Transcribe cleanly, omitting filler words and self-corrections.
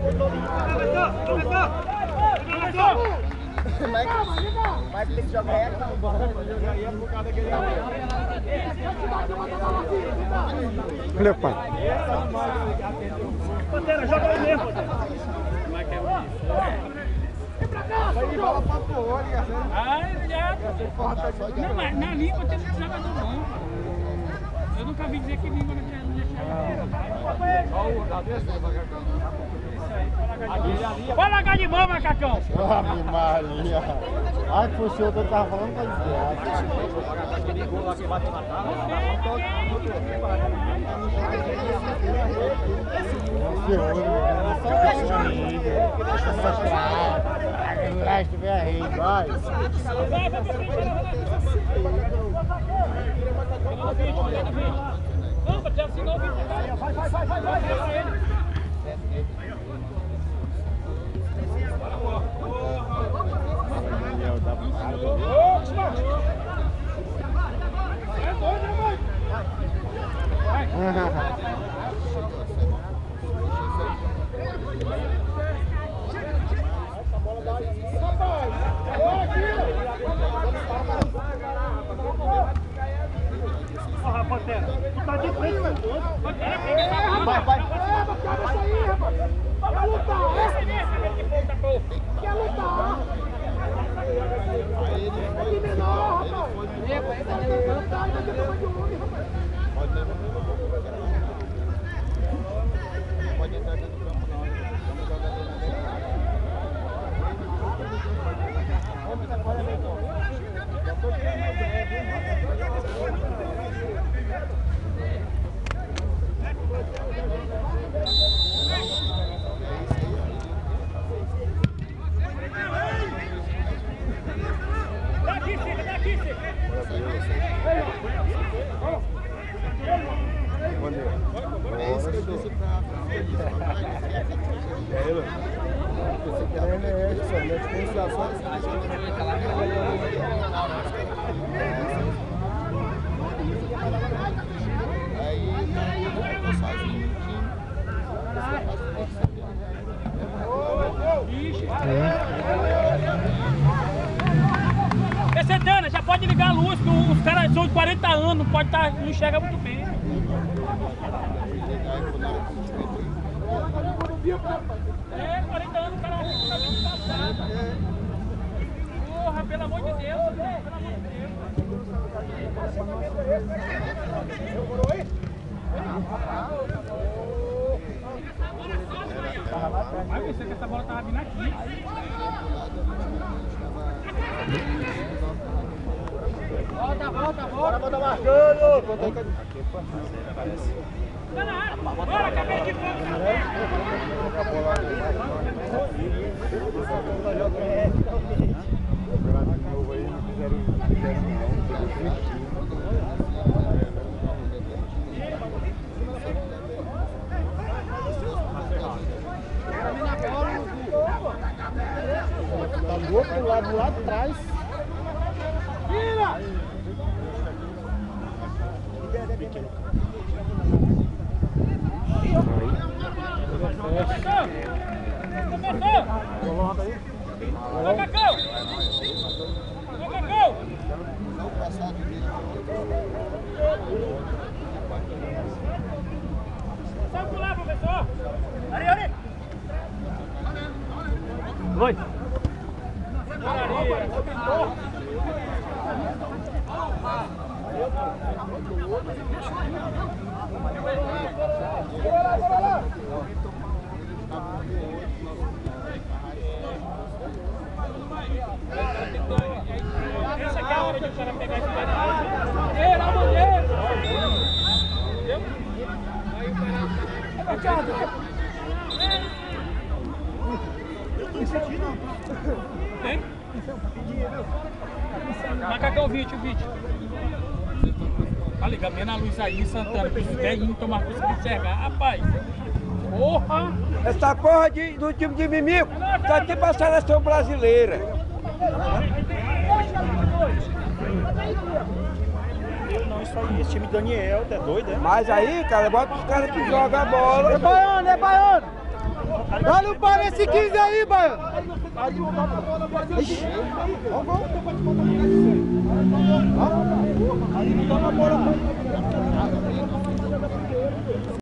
Vai ter que jogar ela. Olha, pai. Pantera, joga aí mesmo. Vai de bola pra fora, Não, mas na língua tem que jogar do bom. Eu nunca vi dizer que língua não deixa. Vai largar de mão, macacão! Ave Maria. Ai, que o senhor que eu tava falando pra Não, já assinou o vídeo. Vai. Pantera, tu tá de frente, Pantera, vai. Cabeça aí, rapaz. Quer lutar, Quer lutar? É de menor, rapaz. Pode entrar dentro do campo, não. Estamos jogando Dana, já pode ligar a luz, que os caras são de 40 anos, não pode estar, não enxerga muito bem. É, 40 anos o cara tá bem passado. Porra, pelo amor de Deus, pelo amor de Deus. Demorou aí? Vai você que essa bola tava vindo aqui. Volta marcando! Tá na área! Bora, cabeça de fogo! Tá do outro lado, lá atrás. Tira! Coloca aí. Macacão! Macacão! Sai por lá, professor! Ari! Oi! Essa aqui é a hora de o cara pegar esse bandeira. A bandeira! Entendeu? Aí o cara... Tem? Macacão, o vídeo. Tá ligado? Vendo a luz aí, Santana, que os velhinhos tomar coisa pra enxergar. Rapaz, porra! Essa porra do time de Mimico tá tipo a seleção brasileira. Não, isso aí, esse time de Daniel, tá doido, é? Mas aí, cara, bota os caras que jogam a bola. É baiano! Dá-lhe um pau nesse 15 aí, Baiano. Aí não dá uma bola.